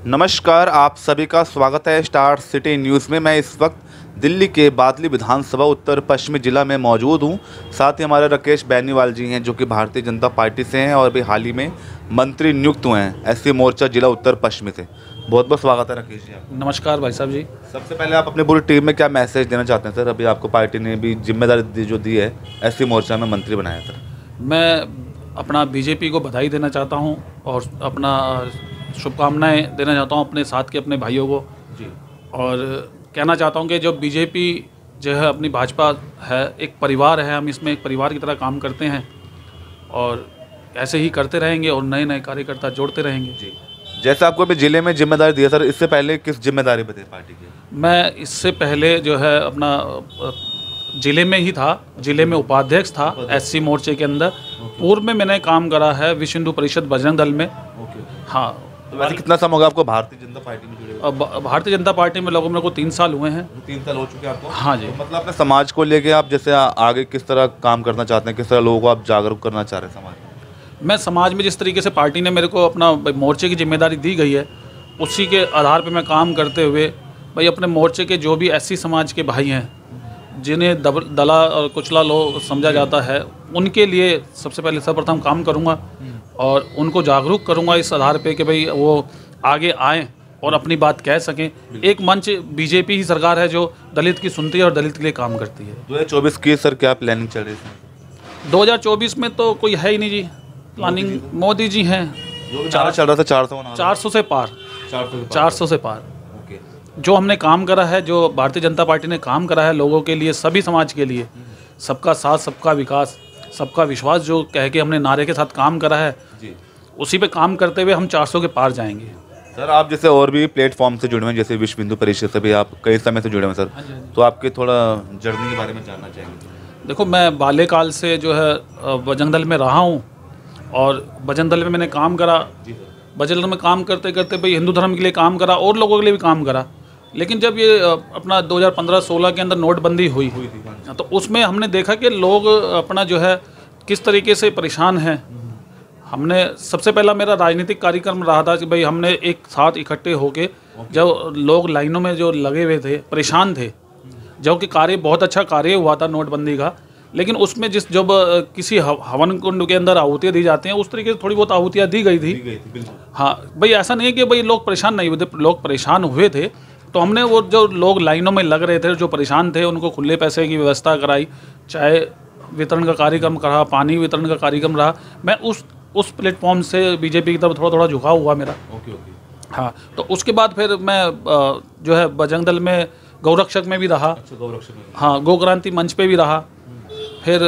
नमस्कार, आप सभी का स्वागत है स्टार सिटी न्यूज़ में। मैं इस वक्त दिल्ली के बादली विधानसभा उत्तर पश्चिमी जिला में मौजूद हूं। साथ ही हमारे राकेश बेनीवाल जी हैं जो कि भारतीय जनता पार्टी से हैं और अभी हाल ही में मंत्री नियुक्त हुए हैं एससी मोर्चा जिला उत्तर पश्चिमी से। बहुत बहुत स्वागत है राकेश जी आपका। नमस्कार भाई साहब जी। सबसे पहले आप अपनी पूरी टीम में क्या मैसेज देना चाहते हैं सर? अभी आपको पार्टी ने भी जिम्मेदारी जो दी है एससी मोर्चा में मंत्री बनाया सर। मैं अपना बीजेपी को बधाई देना चाहता हूं और अपना शुभकामनाएं देना चाहता हूं अपने साथ के अपने भाइयों को जी। और कहना चाहता हूं कि जो बीजेपी जो है अपनी भाजपा है एक परिवार है, हम इसमें एक परिवार की तरह काम करते हैं और ऐसे ही करते रहेंगे और नए नए कार्यकर्ता जोड़ते रहेंगे। जी, जैसे आपको अभी जिले में जिम्मेदारी दी है सर, इससे पहले किस जिम्मेदारी पे थे पार्टी की? मैं इससे पहले जो है अपना जिले में ही था, जिले में उपाध्यक्ष था एससी मोर्चे के अंदर। पूर्व में मैंने काम करा है विश्व हिंदू परिषद बजरंग दल में। हाँ, तो वैसे कितना समय होगा आपको भारतीय जनता पार्टी में जुड़े हुए? भारतीय जनता पार्टी में लोगों मेरे को 3 साल हुए हैं। 3 साल हो चुके हैं आपको? हाँ जी। तो मतलब अपने समाज को लेके आप जैसे आगे किस तरह काम करना चाहते हैं, किस तरह लोगों को आप जागरूक करना चाह रहे हैं समाज में? मैं समाज में जिस तरीके से पार्टी ने मेरे को अपना मोर्चे की जिम्मेदारी दी गई है उसी के आधार पर मैं काम करते हुए भाई अपने मोर्चे के जो भी एससी समाज के भाई हैं जिन्हें दला और कुचला लोग समझा जाता है उनके लिए सबसे पहले सर्वप्रथम काम करूंगा और उनको जागरूक करूंगा इस आधार पे कि भाई वो आगे आएं और अपनी बात कह सकें। एक मंच बीजेपी ही सरकार है जो दलित की सुनती है और दलित के लिए काम करती है। 2024 की सर क्या प्लानिंग चल रही है? 2024 में तो कोई है ही नहीं जी प्लानिंग। मोदी जी हैं, जो चल रहा था 400 से पार, 400 से पार। ओके। जो हमने काम करा है, जो भारतीय जनता पार्टी ने काम करा है लोगों के लिए, सभी समाज के लिए, सबका साथ सबका विकास सबका विश्वास जो कह के हमने नारे के साथ काम करा है जी, उसी पे काम करते हुए हम 400 के पार जाएंगे। सर आप जैसे और भी प्लेटफॉर्म से जुड़े हुए हैं, जैसे विश्व हिंदू परिषद से भी आप कई समय से जुड़े हुए हैं सर, तो आपके थोड़ा जर्नी के बारे में जानना चाहेंगे। देखो, मैं बाल्यकाल से जो है बजरंग दल में रहा हूँ और बजरंग दल में मैंने काम करा। बजरंग दल में काम करते करते भाई हिंदू धर्म के लिए काम करा और लोगों के लिए भी काम करा। लेकिन जब ये अपना 2015-16 के अंदर नोटबंदी हुई तो उसमें हमने देखा कि लोग अपना जो है किस तरीके से परेशान हैं। हमने सबसे पहला मेरा राजनीतिक कार्यक्रम रहा था कि भाई हमने एक साथ इकट्ठे होके जब लोग लाइनों में जो लगे हुए थे परेशान थे, जबकि कार्य बहुत अच्छा कार्य हुआ था नोटबंदी का, लेकिन उसमें जब किसी हवन कुंड के अंदर आहुतियाँ दी जाती हैं उस तरीके से थोड़ी बहुत आहुतियाँ दी गई थी। हाँ भाई, ऐसा नहीं कि भाई लोग परेशान नहीं हुए थे, लोग परेशान हुए थे। तो हमने वो जो लोग लाइनों में लग रहे थे जो परेशान थे उनको खुले पैसे की व्यवस्था कराई, चाहे वितरण का कार्यक्रम करा, पानी वितरण का कार्यक्रम रहा। मैं उस प्लेटफॉर्म से बीजेपी की तरफ थोड़ा थोड़ा झुकाव हुआ मेरा। ओके। हाँ, तो उसके बाद फिर मैं जो है बजरंग दल में गौरक्षक में भी रहा। गौरक्षक में? हाँ, गौ क्रांति मंच पे भी रहा। फिर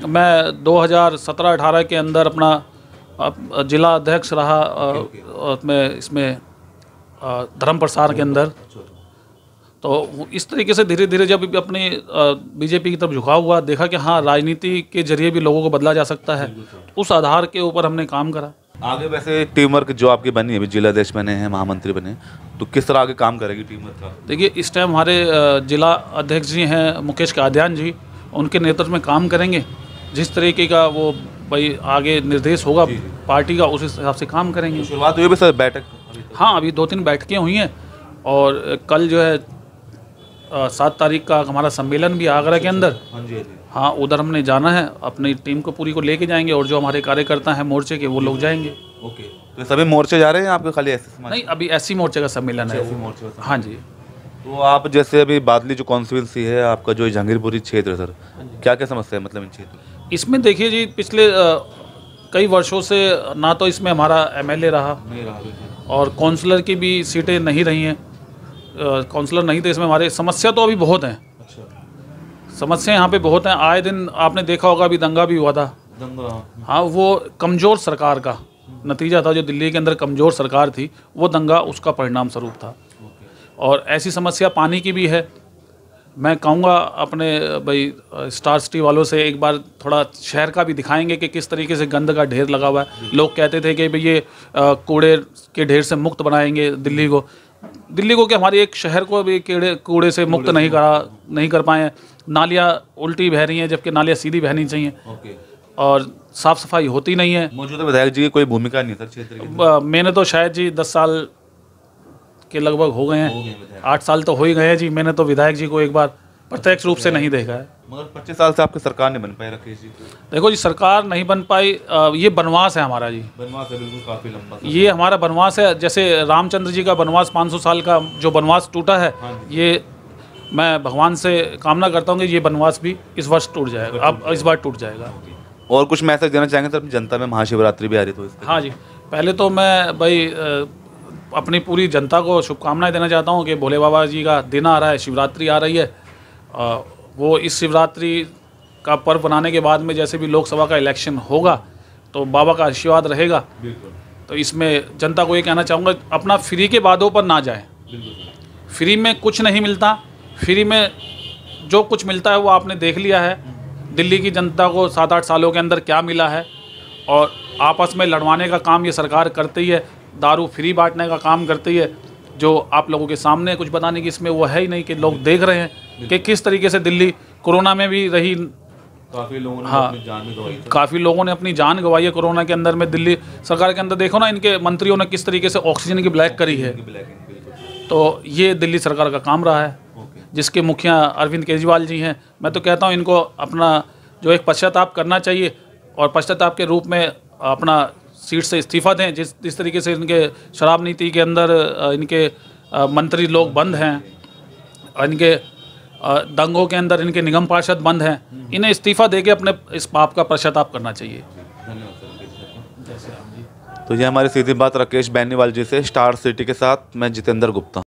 मैं 2017-18 के अंदर अपना जिला अध्यक्ष रहा मैं इसमें धर्म प्रसार के अंदर। तो इस तरीके से धीरे धीरे जब अपनी बीजेपी की तरफ झुकाव हुआ, देखा कि हाँ राजनीति के जरिए भी लोगों को बदला जा सकता है, उस आधार के ऊपर हमने काम करा। आगे वैसे टीम वर्क जो आपकी बनी है, अभी जिला अध्यक्ष बने हैं, महामंत्री बने, तो किस तरह आगे काम करेगी टीम वर्क का? देखिए, इस टाइम हमारे जिला अध्यक्ष जी हैं मुकेश कादियान जी, उनके नेतृत्व में काम करेंगे। जिस तरीके का वो भाई आगे निर्देश होगा पार्टी का उस हिसाब से काम करेंगे। शुरुआत हुई भी सर बैठक? हाँ, अभी 2-3 बैठकें हुई हैं और कल जो है 7 तारीख का हमारा सम्मेलन भी आगरा के अंदर। हाँ, उधर हमने जाना है, अपनी टीम को पूरी को लेके जाएंगे और जो हमारे कार्यकर्ता हैं मोर्चे के वो लोग जाएंगे। ओके। तो सभी मोर्चे जा रहे हैं आपके खाली ऐसे? नहीं, अभी एससी मोर्चे का सम्मेलन है। हाँ जी। तो आप जैसे अभी बादली जो कॉन्स्टिट्यूंसी है आपका, जो जहांगीरपुरी क्षेत्र है सर, क्या क्या समस्या है मतलब इन क्षेत्र? इसमें देखिए जी, पिछले कई वर्षों से ना तो इसमें हमारा एमएलए रहा और काउंसलर की भी सीटें नहीं रही हैं। काउंसलर नहीं थे इसमें हमारे। समस्या तो अभी बहुत हैं। समस्या यहाँ पे बहुत हैं। आए दिन आपने देखा होगा अभी दंगा भी हुआ था। हाँ, वो कमज़ोर सरकार का नतीजा था। जो दिल्ली के अंदर कमज़ोर सरकार थी वो दंगा उसका परिणाम स्वरूप था। और ऐसी समस्या पानी की भी है। मैं कहूँगा अपने भाई स्टार सिटी वालों से एक बार थोड़ा शहर का भी दिखाएंगे कि किस तरीके से गंद का ढेर लगा हुआ है। लोग कहते थे कि भाई ये कूड़े के ढेर से मुक्त बनाएंगे दिल्ली को कि हमारे एक शहर को भी कूड़े से मुक्त नहीं कर पाए। नालियाँ उल्टी बह रही हैं जबकि नालियाँ सीधी बहनी चाहिए और साफ़ सफाई होती नहीं है। मौजूदा विधायक जी की कोई भूमिका नहीं सर क्षेत्र की? मैंने तो शायद जी 10 साल के लगभग हो गए हैं। 8 साल तो हो ही गए हैं जी। मैंने तो विधायक जी को एक बार प्रत्यक्ष रूप से नहीं देखा है। मगर 25 साल से आपकी सरकार नहीं बन पाई राकेश जी। देखो जी, सरकार नहीं बन पाई, ये बनवास है हमारा जी। बनवास है, बिल्कुल काफ़ी लंबा समय। ये हमारा बनवास है। जैसे रामचंद्र जी का बनवास 500 साल का जो बनवास टूटा है, ये मैं भगवान से कामना करता हूँ कि ये बनवास भी इस वर्ष टूट जाएगा, अब इस बार टूट जाएगा। और कुछ मैसेज देना चाहेंगे सर अपनी जनता में? महाशिवरात्रि भी आ रही तो इस हाँ जी, पहले तो मैं भाई अपनी पूरी जनता को शुभकामनाएं देना चाहता हूँ कि भोले बाबा जी का दिन आ रहा है, शिवरात्रि आ रही है। वो इस शिवरात्रि का पर्व बनाने के बाद में जैसे भी लोकसभा का इलेक्शन होगा तो बाबा का आशीर्वाद रहेगा। तो इसमें जनता को ये कहना चाहूँगा, अपना फ्री के वादों पर ना जाए। फ्री में कुछ नहीं मिलता। फ्री में जो कुछ मिलता है वो आपने देख लिया है। दिल्ली की जनता को 7-8 सालों के अंदर क्या मिला है, और आपस में लड़वाने का काम ये सरकार करती ही है, दारू फ्री बांटने का काम करती है। जो आप लोगों के सामने कुछ बताने की इसमें वो है ही नहीं, कि लोग देख रहे हैं कि किस तरीके से दिल्ली कोरोना में भी रही। काफ़ी लोगों ने अपनी जान भी गंवाई। काफ़ी लोगों ने अपनी जान गंवाई है कोरोना के अंदर में। दिल्ली सरकार के अंदर देखो ना, इनके मंत्रियों ने किस तरीके से ऑक्सीजन की ब्लैक करी है। तो ये दिल्ली सरकार का काम रहा है, जिसके मुखिया अरविंद केजरीवाल जी हैं। मैं तो कहता हूँ इनको अपना जो एक पश्चाताप करना चाहिए, और पश्चाताप के रूप में अपना सीट से इस्तीफा दें। जिस तरीके से इनके शराब नीति के अंदर इनके मंत्री लोग बंद हैं, इनके दंगों के अंदर इनके निगम पार्षद बंद हैं, इन्हें इस्तीफा देके अपने इस पाप का पश्चाताप करना चाहिए। तो ये हमारी सीधी बात राकेश बेनीवाल जी से, स्टार सिटी के साथ मैं जितेंद्र गुप्ता।